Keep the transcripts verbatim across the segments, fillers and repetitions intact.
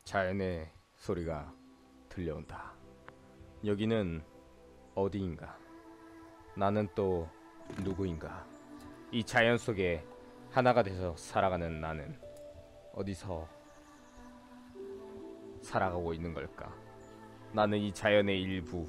자연의 소리가 들려온다. 여기는 어디인가? 나는 또 누구인가? 이 자연 속에 하나가 돼서 살아가는 나는 어디서 살아가고 있는 걸까? 나는 이 자연의 일부.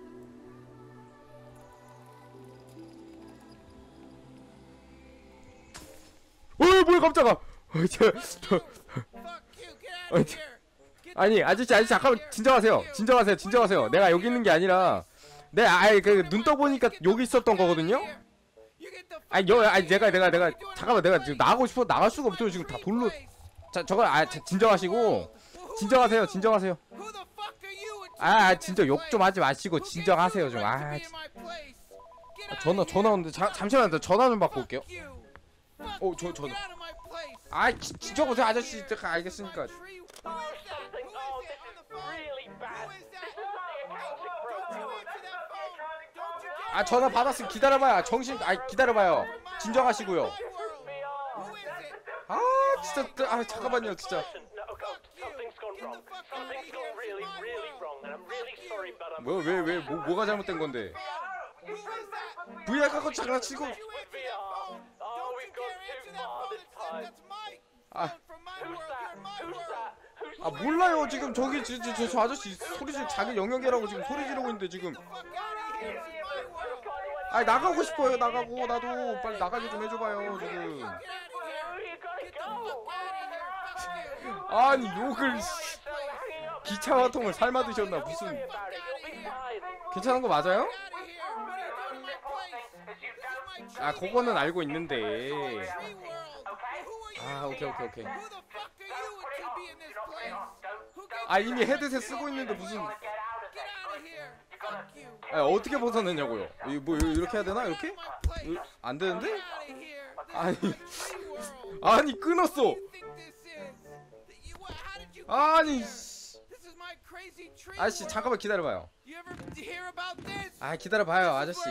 어이 뭐야 깜짝아. 어이 저, 저, 어이, 저, 아니 아저씨 아저씨 잠깐만 진정하세요. 진정하세요. 진정하세요. 내가 여기 있는 게 아니라 내 아예 그 눈 떠보니까 여기 있었던 거거든요. 아니 여 아니 내가 내가 내가 잠깐만 내가 지금 나가고 싶어 나갈 수가 없죠. 지금 다 돌로. 자 저거 아 자, 진정하시고 진정하세요. 진정하세요. 아, 아 진짜 욕 좀 하지 마시고 진정하세요 좀. 아, 아 전화 전화 오는데 자, 잠시만 요 전화 좀 받고 올게요. 어 저 전화. 아 진짜 보세요 아저씨. 제가 알겠으니까. 아 전화 받았으면 기다려봐요. 정신 아 기다려봐요. 진정하시고요. 아 진짜 아 잠깐만요 진짜. 뭐 왜 왜 뭐 뭐가 잘못된 건데? 브이알 갖고 장난치고. 아, 아 몰라요 지금 저기 저, 저, 저 아저씨 소리 지 자기 영역이라고 지금 소리 지르고 있는데 지금. 아 나가고 싶어요. 나가고 나도 빨리 나가게 좀 해줘봐요 지금. 아니 욕을 기차화통을 삶아 드셨나 무슨. 괜찮은 거 맞아요? 아 그거는 알고 있는데. 아 오케이 오케이 오케이. 아 이미 헤드셋 쓰고 있는데 무슨. 아 어떻게 벗어내냐고요? 이 뭐 이렇게 해야 되나 이렇게? 안 되는데? 아니 아니 끊었어. 아니 아저씨 잠깐만 기다려봐요. 아 기다려봐요 아저씨.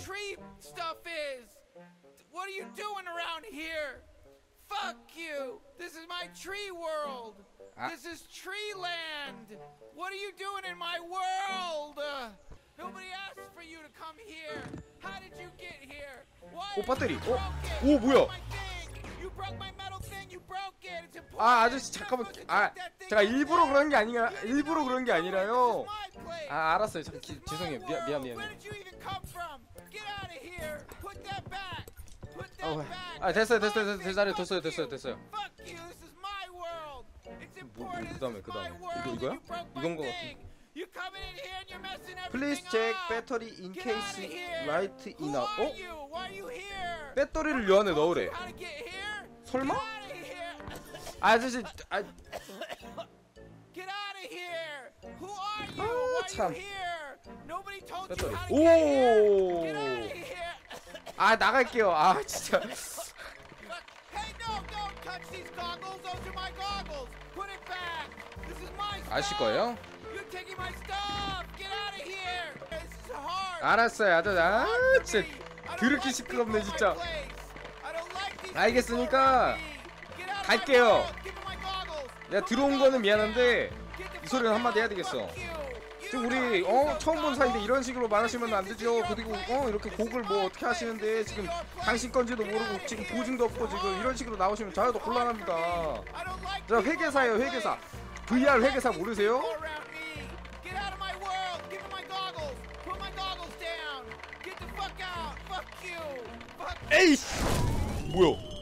What are you doing around here? Fuck you! This is my tree world! 아. This is tree land! What are you doing in my world? Uh, nobody asked for you to come here! How did you get here? Why 오 배터리. did you 어? broke it? 오 뭐야? My thing! You broke my metal thing! You broke it! It's important! 아 아저씨 잠깐만. 아 제가 일부러 그런 게 아니라 일부러 그런 게 아니라요. 아 알았어요. 잠 기, 죄송해요. 미안 미안 미안. Where did you even come from? Get out of here! Put that back! Put that 어, back! 아 됐어요 됐어요 됐어요 제자리 됐어요 됐어요 됐어요. Fuck you! This is my world! It's 뭐, important! 그 다음에 This 그 is my 다음에 world, 이거 and 이거야? you broke my 이건 거 thing. 같은데. You coming in here and you're messing everything Please check up. battery in Get case out of here. right Who enough. are 어? you? Why are you here? 배터리를 요 안에 넣으래. How to get here? 설마? Get out of here. 아, 아저씨 아 Get out of here. Who are you? 아, Why are 참. you here? Nobody told you 배터리. how to get here. Get out 오. of here. 아 나갈게요. 아 진짜. Hey, no, don't touch these goggles. Those are my goggles. Put it back. This is my stuff. 아실 거예요? You're taking my stuff. Get out of here. This is hard. 알았어요. 아저씨. 아 Hard for 진짜 me. I don't 드럽게 like 시끄럽네 people in 진짜. my place. I don't like these 알겠으니까 people around me. Get out of my 갈게요. world. Give me my goggles. 내가 Put 들어온 my 거는 goggles 미안한데 down. Get the 이 소리는 fuck 한마디 해야 out. 되겠어. Fuck you. You 지금 know 우리 you 어 don't 처음 본 goggles. 사이인데 이런 식으로 말하시면 안 되죠. 그리고 어 이렇게 곡을 뭐 어떻게 하시는데 지금 당신 건지도 모르고 지금 보증도 없고 지금 이런 식으로 나오시면 저도 곤란합니다. I don't like 저 회계사예요 회계사. 브이알 회계사 모르세요? around me. Get out of my world. Give me my goggles. Put my goggles down. Get the fuck out. Fuck you. Fuck 에이씨 뭐야?